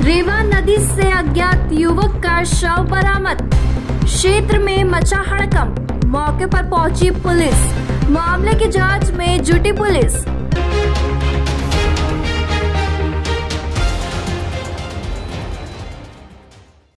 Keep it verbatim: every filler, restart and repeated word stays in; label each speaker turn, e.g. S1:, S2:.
S1: रेवा नदी से अज्ञात युवक का शव बरामद। क्षेत्र में मचा हड़कंप। मौके पर पहुंची पुलिस। मामले की जांच में जुटी पुलिस।